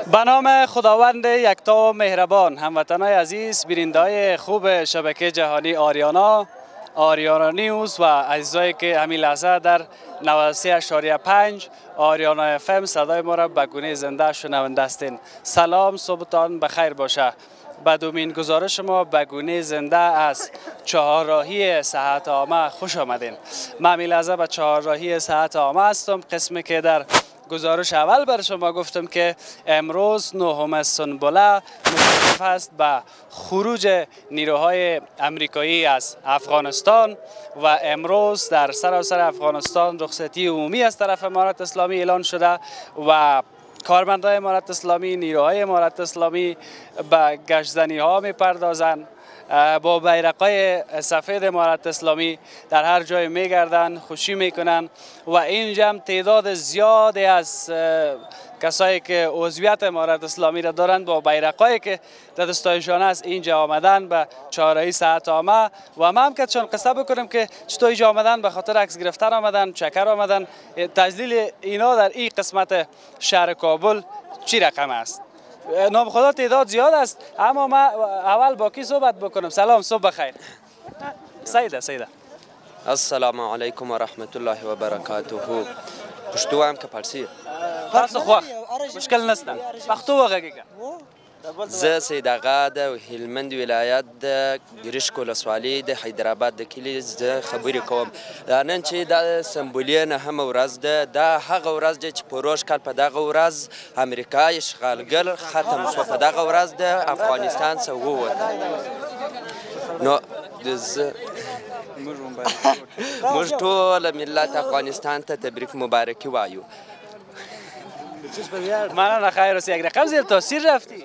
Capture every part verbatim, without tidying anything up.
به نام خداوند یکتا و مهربان، هموطنان عزیز، بیننده‌های خوب شبکه جهانی آریانا، آریانا نیوز و عزیزایی که همین لحظه در نود و سه اشاریه پنج آریانا اف ام صدای ما را به گونه زنده شنونده هستین. سلام، صبحتان بخیر باشه. به دومین گزارش ما به گونه زنده از چهارراهی صحت عامه خوش آمدین. من همین لحظه به چهارراهی صحت عامه هستم، قسمی که در گزارش اول بر شما گفتم که امروز نهم سنبله متوقف است به خروج نیروهای امریکایی از افغانستان و امروز در سراسر افغانستان رخصتی عمومی از طرف امارت اسلامی اعلان شده و کارمندان امارت اسلامی، نیروهای امارت اسلامی به گشتزنی ها می پردازند، با بیرقای سفید امارت اسلامی در هر جای می گردن، خوشی می کنن و اینجا تعداد زیادی از کسایی که عضویت امارت اسلامی را دارند با بیرقایی که در دستایشان است اینجا آمدن به چهارراهی صحت عامه و ما هم که چون قصه بکنم که چطور اینجا آمدن، به خاطر عکس گرفتن آمدن، چکر آمدن. تجلیل اینا در این قسمت شهر کابل چی رقم است؟ نام خدا تعداد زیاد است، اما ما اول با کی صحبت بکنم؟ سلام، صبح بخیر. سیده سیده السلام علیکم و رحمت الله و برکاته. پشتو هم که پرسی پرس خواه مشکل نستن پختو وغیگه زه سید آقا د هلمند ولایت د ګریشک ولسوالۍ د حیدرآباد د کلي زه خبرې کوم. نن چې د سمبولې نهمه ورځ ده، دا هغه ورځ ده چې په روژ کال په دغه ورځ امریکا اشغالګر ختم شو، په دغه ورځ د افغانستان څخه ووته. نو زه موږ ټول ملت افغانستان ته تبریک مبارکي وایو. من نخیر رسی یک رقم زیر تاثیر رفتی.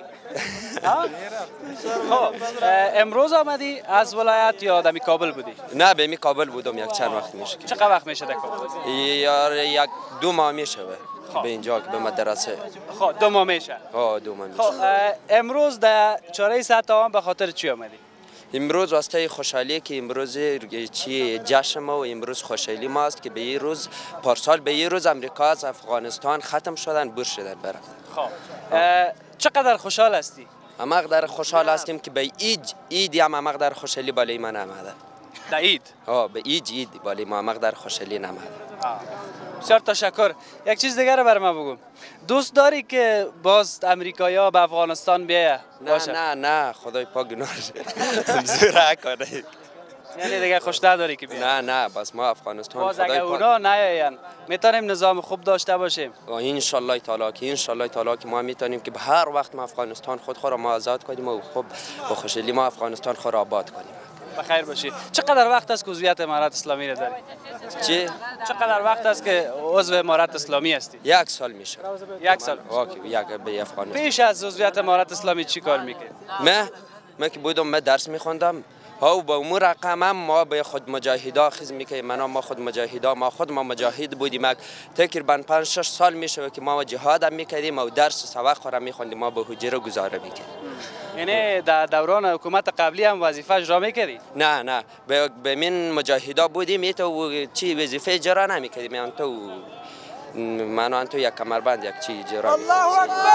خب امروز آمدی از ولایت یا دمی کابل بودی؟ نه به می کابل بودم، یک چند وقت میشه. چقدر وقت میشه در کابل؟ یا یک دو ماه میشه به اینجا که به مدرسه. خب دو ماه میشه. ها دو ماه میشه. خب امروز در چهارراهی صحت عامه به خاطر چی آمدی؟ امروز واسطه خوشحالی که امروز چی جشن ما و امروز خوشحالی ماست که به این روز پارسال به این روز امریکا از افغانستان ختم شدن، بور شدن برام. خب چقدر خوشحال هستی؟ ما در خوشحال هستیم که به اید ایدی هم ما در خوشحالی بالای من آمده. در اید؟ ها به اید اید بالای ما ما در خوشحالی نماده. بسیار تشکر. یک چیز دیگر بر ما بگو. دوست داری که باز امریکایی‌ها به افغانستان بیایه؟ نه نه نه خدای پاک گناه زور کنه. یعنی دیگه خوشتر داری که بیایه؟ نه نه بس ما افغانستان باز اگه اونا نیاین میتونیم نظام خوب داشته باشیم. ان شاء الله تعالی که ان شاء الله تعالی که ما میتونیم که به هر وقت ما افغانستان خود خود را ما آزاد کنیم و خوب با خوشحالی ما افغانستان خود را آباد کنیم. بخیر باشی. چقدر وقت است که عضویت امارت اسلامی را داری؟ چی؟ چقدر وقت است که عضو امارت اسلامی هستی؟ یک سال میشه. یک سال. اوکی یک به افغانستان. پیش از عضویت امارت اسلامی چی کار میکرد؟ من من که بودم من درس میخوندم. ها با امور رقم هم ما به خود مجاهدا خیز میکنیم. من ما خود مجاهدا ما خود ما مجاهد بودیم. تقریبا پنج شش سال میشه که ما جهاد هم میکردیم و درس سبق را میخوندیم. ما به حجره گذاره میکردیم. یعنی در دوران حکومت قبلی هم وظیفه اجرا میکردی؟ نه نه به به من مجاهدا بودیم تو چی وظیفه اجرا نمیکردیم. من تو من ان تو یک کمربند یک چی اجرا. الله اکبر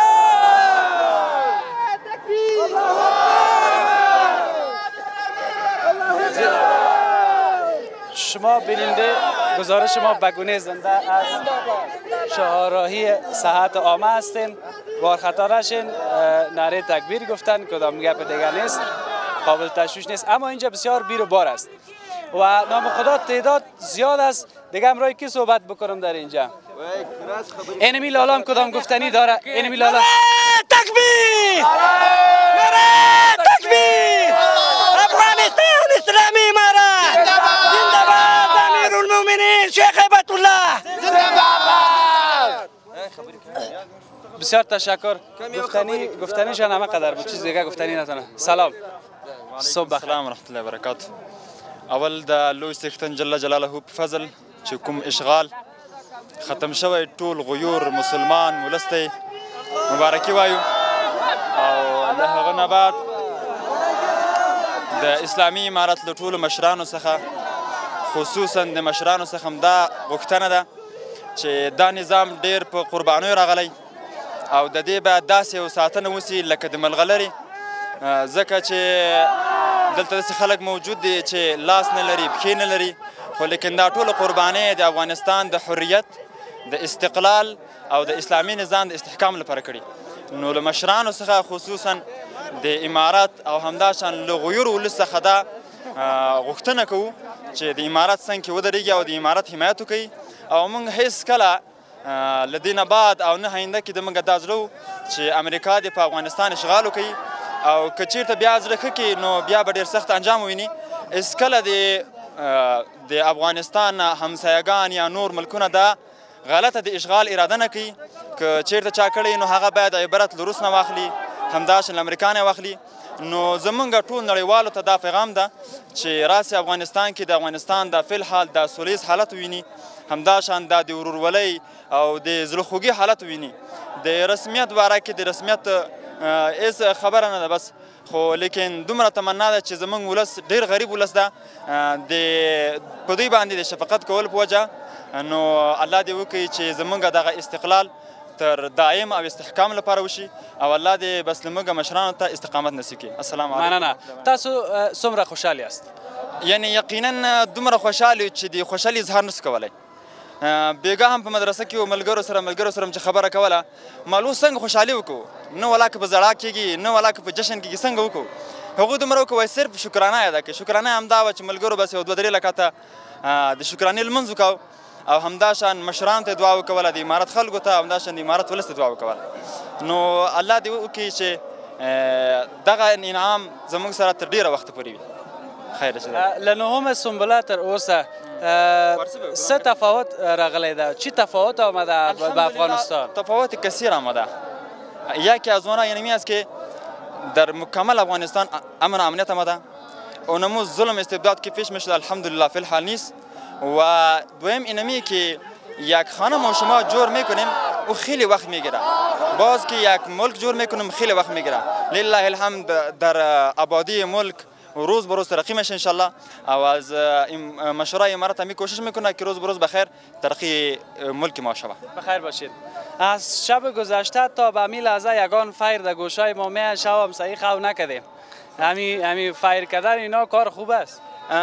تکبیر شما بیننده گزارش ما به گونه زنده از چهارراهی صحت عامه هستین. بار خطا نشین، نعره تکبیر گفتن، کدام گپ دیگر نیست، قابل تشویش نیست، اما اینجا بسیار بیر و بار است و نام خدا تعداد زیاد است. دیگه امروز کی صحبت بکنم در اینجا؟ اینمی لالا هم کدام گفتنی داره؟ اینمی لالا تکبیر! نعره تکبیر! افغانستان اسلامی امارت زنده‌باد! امیرالمومنین شیخ هیبت الله زنده‌باد! بسیار تشکر. گفتنی گفتنیشان همه قدر بود، چیز دیگه گفتنی نتونه. سلام. صبح بخیر. سلام ورحمت الله وبرکاته. اول د لوی څښتن جل جلاله په فضل چې کوم اشغال ختم شوی ټول غیور مسلمان ولسته مبارکي وایو او له هغه نه بعد د اسلامي امارت له ټولو مشرانو څخه خصوصا د مشرانو څخه دا غوښتنه ده چې دا نظام ډیر په قربانیو راغلی او د دې باید داسې یو ساتنه وسي لکه د ملغلرې، ځکه چې دلته داسې خلک موجود دي چې لاس نه لري پښې نه لري، خو لیکن دا ټوله قربانۍ د افغانستان د حریت، د استقلال او د اسلامي نظام د استحکام لپاره کړي. نو له مشرانو څخه خصوصا د امارات او همداشان له غیور ولس څخه دا غوښتنه کوو چې د امارات څنګ کې ودرېږي او د امارات حمایت وکړي. او موږ هیڅ کله له دې نه بعد او نه آینده کې د موږ دا زړه چې امریکا دې په افغانستان اشغال وکړي، او که چېرته بیا زړه ښه کړي نو بیا به ډېر سخت انجام وویني. هېڅ کله د افغانستان همسایګان یا نور ملکونه دا غلطه د اشغال اراده نه کوي. که چېرته چا کړی نو هغه باید عبرت له روس نه واخلي، همداشان له امریکا نه واخلي. نو زمونږ ټول نړیوالو ته دا پیغام ده چې راسي افغانستان کې د افغانستان د فی الحال د سولیز حالت وویني، همداشان دا د ورورولۍ او د زړهخوږي حالت وویني. د رسمیت باره کې د رسمیت هېڅ خبره نه ده بس، خو لیکن دومره تمنا ده چې زمونږ ولس ډېر غریب ولس ده، د په دوی باندې د شفقت کول په وجه نو الله دې وکړي چې زمونږ دغه استقلال تر دائم او استحکام لپاره وشي، او الله دې بس لمونږ مشرانو ته استقامت نصیب کړي. السلام علیکم. مننه. تاسو څومره خوشحال یاست؟ یعنی یقینا دومره خوشحال یو چې د خوشحالي اظهار نسو کولی. بیګا هم په مدرسه کې و ملګرو سره ملګرو سره چې خبره کوله، مالو څنګه خوشحالي وکړو، نه ولا که په ژړا کېږي نه ولا که په جشن کېږي، څنګه وکړو؟ هغوی دومره وکړو وایي صرف شکرانه ادا کړي. شکرانه همدا وه چې ملګرو بس یو دوه درې رکعته د شکرانې لمونځ وکړو، او همداشان مشرانو ته دعا وکوله، د امارت خلکو ته، همداشان د امارت ولس ته دعا وکوله. نو الله دې وکړي چې دغه انعام زموږ سره تر ډېره وخته پورې وي. خیر له نهمه سنبله تر اوسه څه تفاوت راغلی ده؟ چی تفاوت آمده به افغانستان؟ تفاوت کثیر آمده. یکی از اونها اینمی است که در مکمل افغانستان امن و امنیت آمده. اونمو ظلم استبداد که پیش میشد الحمدلله فی الحال نیست. و دویم اینمی که یک خانه ما شما جور میکنیم او خیلی وقت میگیره. باز که یک ملک جور میکنیم خیلی وقت میگیره. لله الحمد در آبادی ملک روز به روز ترقی میشه انشالله، او از مشورای امارات هم کوشش میکنه که روز به روز بخیر ترقی ملک ما شود. بخیر باشید. از شب گذشته تا به همین لحظه یگان فایر در گوشای ما میاد، شب هم صحیح خو نکردیم. همین همین فایر کردن اینا کار خوب است.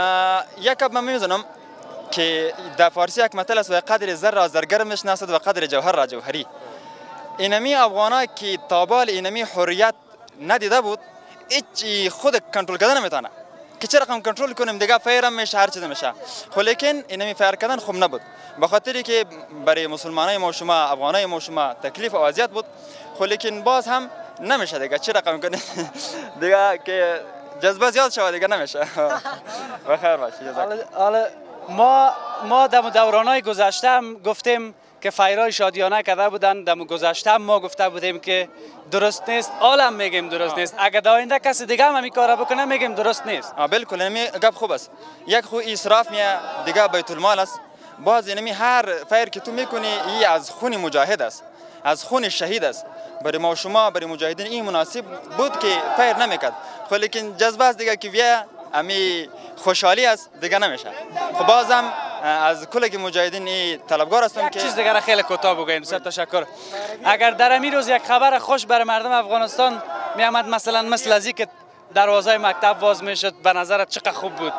یک من میزنم که در فارسی یک متل است و قدر زر را زرگر میشناسد و قدر جوهر را جوهری. اینمی افغانا که تابال اینمی حریت ندیده بود هیچ خود کنترل کردن نمیتونه که چه رقم کنترل کنیم دیگه فایرم میشه هر چیز میشه، خب لیکن اینمی فایر کردن خوب نبود، به خاطری که برای مسلمانای ما شما افغانای ما شما تکلیف و اذیت بود، خب لیکن باز هم نمیشه دیگه چه رقم کنیم دیگه که جذبه زیاد شود دیگه نمیشه. بخیر باشی. حالا ما ما در دورانهای گذشته هم گفتیم که فایرهای شادیانه کرده بودن، در گذشته هم ما گفته بودیم که درست نیست، حالا میگیم درست نیست. اگر در آینده کسی دیگه هم همین کارا بکنه میگیم درست نیست. بالکل اینمی گپ خوب است. یک خو اسراف میه، دیگه بیت المال است. باز اینمی هر فایر که تو میکنی ای از خون مجاهد است، از خون شهید است. برای ما شما برای مجاهدین این مناسب بود که فایر نمیکرد، خب لیکن جذبه است دیگه که بیا امی خوشحالی است دیگه نمیشه. خب بازم از کل مجاهدین طلبگار هستم که چیز دیگه خیلی کوتاه بگویم. بسیار تشکر. اگر در همین روز یک خبر خوش برای مردم افغانستان می آمد، مثلا مثل از که دروازه مکتب باز میشد، به نظرت چقدر خوب بود؟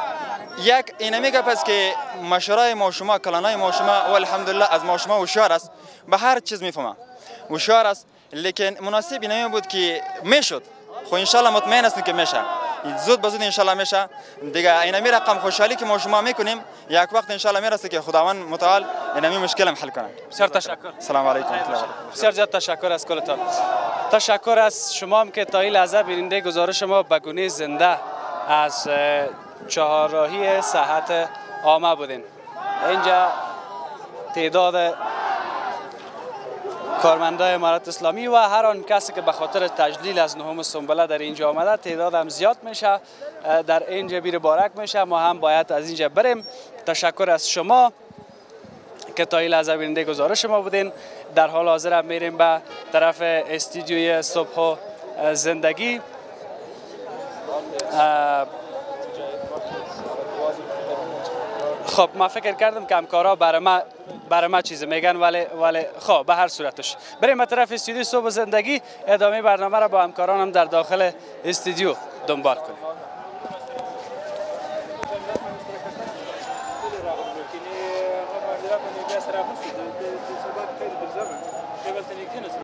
یک اینمی گپ است که مشورای ما شما کلانای ما شما و الحمدلله از ما شما هوشیار است، به هر چیز میفهمه هوشیار است، لیکن مناسب اینمی بود که میشد. خو ان شاء الله مطمئن هستم که میشه، زود به زود ان شاء الله میشه دیگه. اینمی رقم خوشحالی که ما شما میکنیم یک وقت ان شاء الله میرسه که خداوند متعال اینمی مشکلم حل کنه. بسیار تشکر. سلام علیکم. بسیار زیاد تشکر از کلتان. تشکر از شما هم که تا این لحظه بیننده گزارش ما به گونه زنده از چهارراهی صحت عامه بودین. اینجا تعداد کارمندای امارت اسلامی و هر آن کسی که به خاطر تجلیل از نهم سنبله در اینجا آمده تعداد هم زیاد میشه، در اینجا بیر بارک میشه. ما هم باید از اینجا بریم. تشکر از شما که تا این لحظه بیننده گزارش ما بودین. در حال حاضر هم میریم به طرف استودیوی صبح و زندگی. خب ما فکر کردم که همکارا برای ما برای ما چیز میگن ولی ولی خب به هر صورتش بریم طرف استودیو صبح زندگی ادامه برنامه را با همکارانم در داخل استودیو دنبال کنیم.